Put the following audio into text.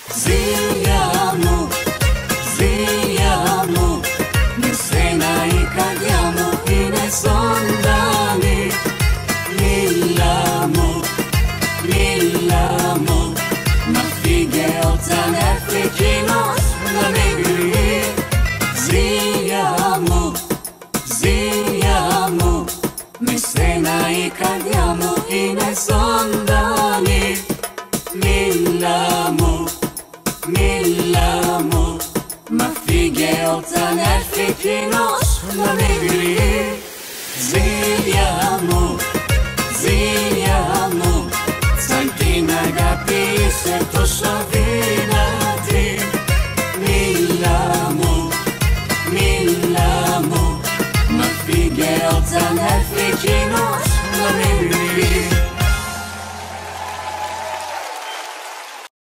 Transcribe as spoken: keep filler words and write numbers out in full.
Ζήλια μου, ζήλια μου, με σένα η καρδιά μου είναι ζωντανή. Λίλα μου, λίλα μου, μα φύγε όταν έρθει εκείνος να με κρύει. Ζήλια μου, ζήλια μου, με σένα η καρδιά μου είναι ζωντανή. Λίλα μου, λίλα μου, μα φύγε όταν έρθει εκείνος να με κρύει. Ζήλια μου, ζήλια μου, σαν την αγάπη είσαι τόσο δύσκολη.